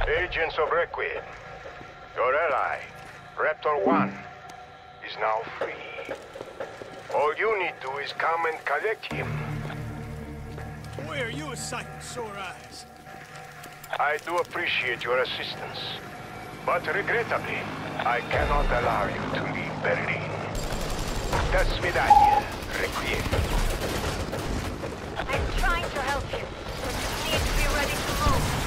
Agents of Requiem, your ally, Raptor 1, is now free. All you need to do is come and collect him. Boy, are you a sight with sore eyes. I do appreciate your assistance, but regrettably, I cannot allow you to leave Berlin. До свидания, Requiem. I'm trying to help you, but you need to be ready to move.